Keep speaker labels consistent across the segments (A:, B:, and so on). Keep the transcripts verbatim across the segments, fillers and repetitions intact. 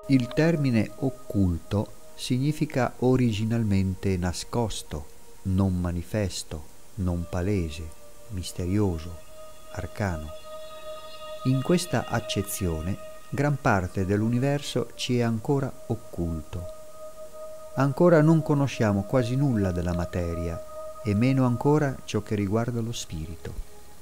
A: Il termine occulto significa originalmente nascosto, non manifesto, non palese, misterioso, arcano. In questa accezione, gran parte dell'universo ci è ancora occulto. Ancora non conosciamo quasi nulla della materia e meno ancora ciò che riguarda lo spirito.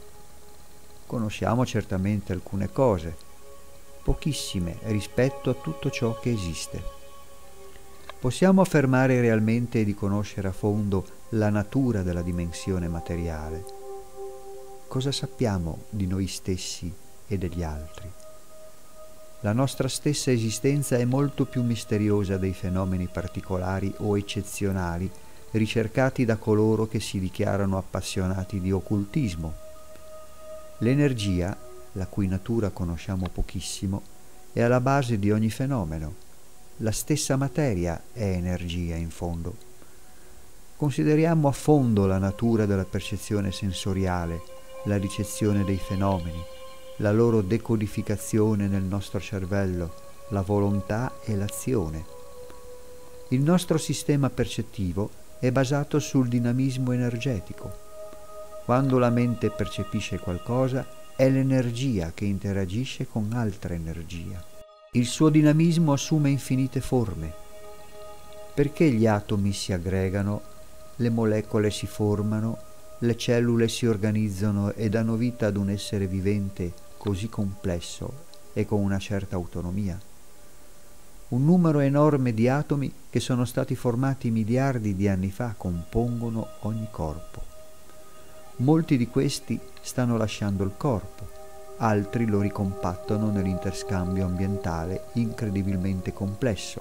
A: Conosciamo certamente alcune cose, pochissime rispetto a tutto ciò che esiste. Possiamo affermare realmente di conoscere a fondo la natura della dimensione materiale. Cosa sappiamo di noi stessi e degli altri? La nostra stessa esistenza è molto più misteriosa dei fenomeni particolari o eccezionali ricercati da coloro che si dichiarano appassionati di occultismo. L'energia, la cui natura conosciamo pochissimo, è alla base di ogni fenomeno. La stessa materia è energia in fondo. Consideriamo a fondo la natura della percezione sensoriale, la ricezione dei fenomeni, la loro decodificazione nel nostro cervello, la volontà e l'azione. Il nostro sistema percettivo è basato sul dinamismo energetico. Quando la mente percepisce qualcosa, è l'energia che interagisce con altra energia. Il suo dinamismo assume infinite forme. Perché gli atomi si aggregano, le molecole si formano, le cellule si organizzano e danno vita ad un essere vivente così complesso e con una certa autonomia. Un numero enorme di atomi che sono stati formati miliardi di anni fa compongono ogni corpo. Molti di questi stanno lasciando il corpo, altri lo ricompattano nell'interscambio ambientale incredibilmente complesso.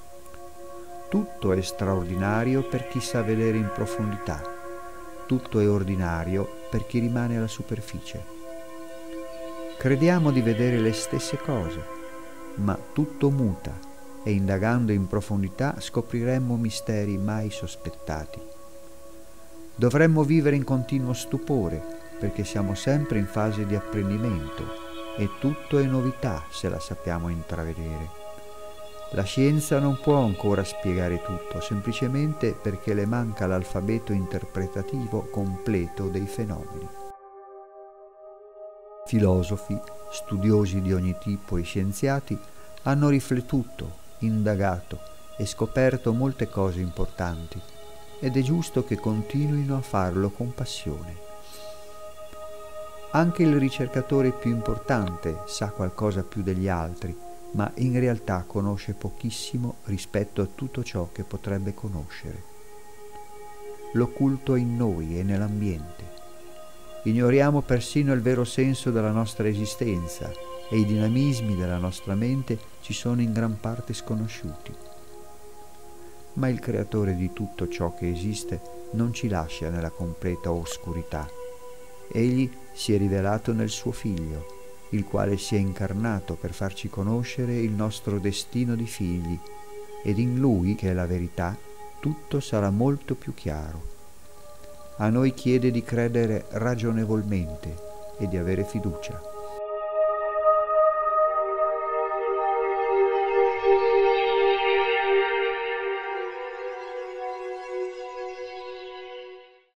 A: Tutto è straordinario per chi sa vedere in profondità, tutto è ordinario per chi rimane alla superficie. Crediamo di vedere le stesse cose, ma tutto muta e indagando in profondità scopriremmo misteri mai sospettati. Dovremmo vivere in continuo stupore perché siamo sempre in fase di apprendimento e tutto è novità se la sappiamo intravedere. La scienza non può ancora spiegare tutto, semplicemente perché le manca l'alfabeto interpretativo completo dei fenomeni. Filosofi, studiosi di ogni tipo e scienziati hanno riflettuto, indagato e scoperto molte cose importanti ed è giusto che continuino a farlo con passione. Anche il ricercatore più importante sa qualcosa più degli altri, ma in realtà conosce pochissimo rispetto a tutto ciò che potrebbe conoscere. L'occulto è in noi e nell'ambiente. Ignoriamo persino il vero senso della nostra esistenza e i dinamismi della nostra mente ci sono in gran parte sconosciuti. Ma il creatore di tutto ciò che esiste non ci lascia nella completa oscurità. Egli si è rivelato nel suo Figlio, il quale si è incarnato per farci conoscere il nostro destino di figli, ed in Lui, che è la verità, tutto sarà molto più chiaro. A noi chiede di credere ragionevolmente e di avere fiducia.